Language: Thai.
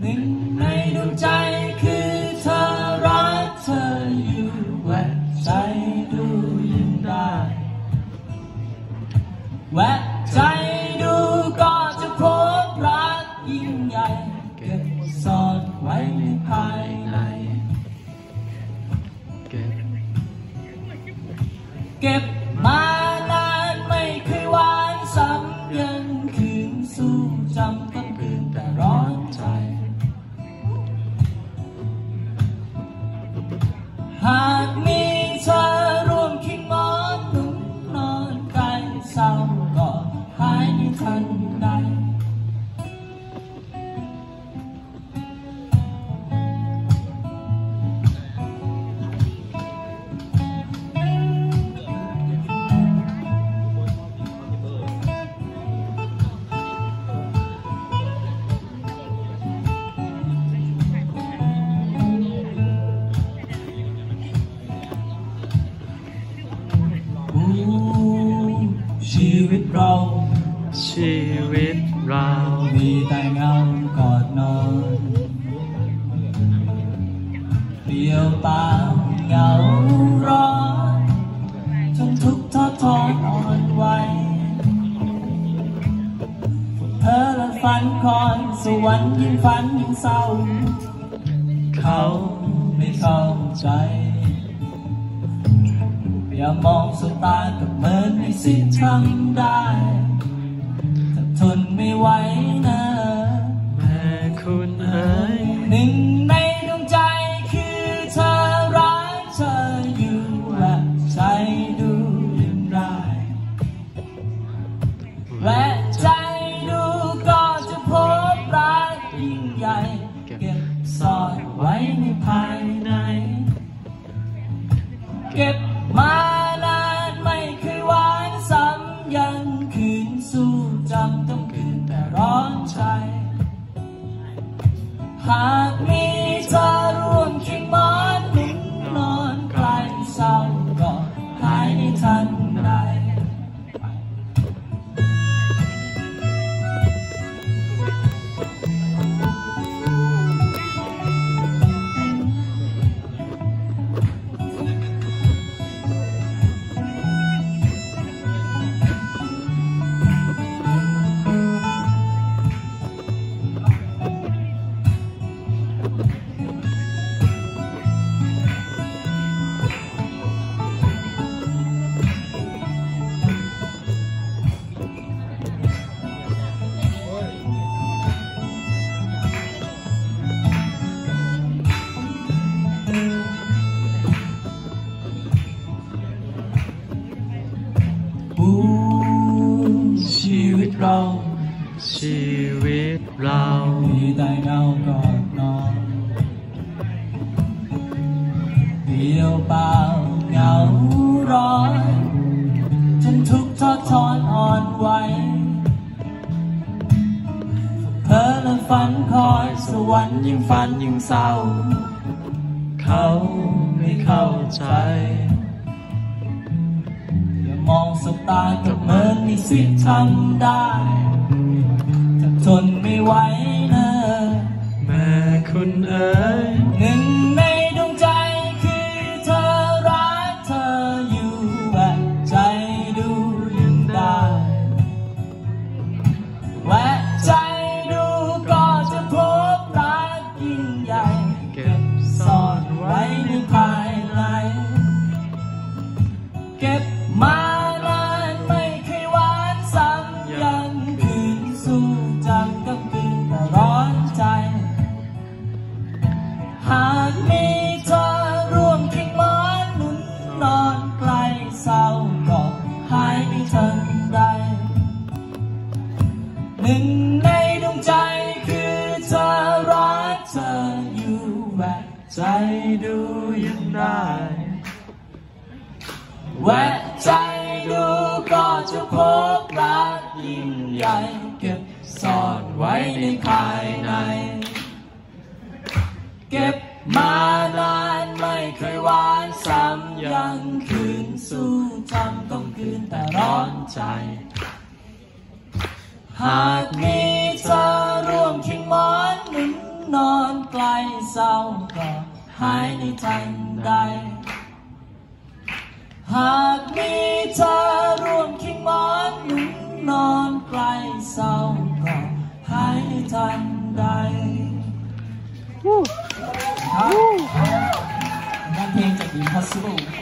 หนึ่งในดวงใจคือเธอรักเธออยู่แวะใจดูยิ่งได้แวะใจดูก็จะพบรักยิ่งใหญ่เก็บซ่อนไว้ในภายในเก็บมานานไม่เคยหวานซ้ำยังคืนสู้จำก็คืนแต่ร้อนใจหากมีเธอร่วมคิดหมอนหนุนนอนใกล้เศร้าก็หายในทันใดชีวิตเรามีแต่เงากอดนอนเปลี่ยวเปล่าเหงาร้อนจนทุกข์ท้อถอนอ่อนไหวเธอละฝันคอยสวรรค์ยิ่งฝันยิ่งเศร้าเขาไม่เข้าใจอย่ามองสบตากับเหมือนไม่สิ้นทำได้ถ้าทนไม่ไหวนะแม่คุณเอ๋ยหนึ่งในดวงใจคือเธอรักเธออยู่และใจดูยังได้และใจดูก็จะพบรักยิ่งใหญ่เก็บซ่อนไว้ในภายในเก็บมานานไม่เคยหวานซ้ำยังคืนสู้จำต้องคืนแต่ร้อนใจหากมีเธอร่วมเคียงหมอนหนุนนอนใกล้เศร้าก็หายในทันใดชีวิตเรามีแต่เงากอดนอนเดียวเปล่าเหงาร้อนจนทุกข์ท้อถอนอ่อนไหวเธอละฝันคอยสวรรค์ยิ่งฝันยิ่งเศร้าเขาไม่เข้าใจมองสบตากับเหมือนมีสิทธิ์ทำได้ถ้าทนไม่ไหวนะแม่คุณเอ๋ยหนึ่งในดวงใจคือเธอรักเธออยู่แวะใจดูยังได้แวะใจดูก็จะพบรักยิ่งใหญ่เก็บซ่อนไว้ในภายในเก็บมาหากมีเธอร่วมเคียงหมอนหนุนนอนใกล้เศร้าก็หายในทันใดหนึ่งในดวงใจคือเธอรักเธออยู่แวะใจดูยังได้แวะใจดูก็จะพบรักยิ่งใหญ่เก็บซ่อนไว้ในภายในเก็บมานานไม่เคยหวานซ้ำยังคืนสู้จำต้องคืนแต่ร้อนใจ หากมีเธอร่วมเคียงหมอนหนุนนลเศร้าก็หายในทันใดหากมีเธอร่วมเคียงหมอนหนุนนอนใกล้เศร้าก็หายในทันใดครับงานเพลงจาก Impossible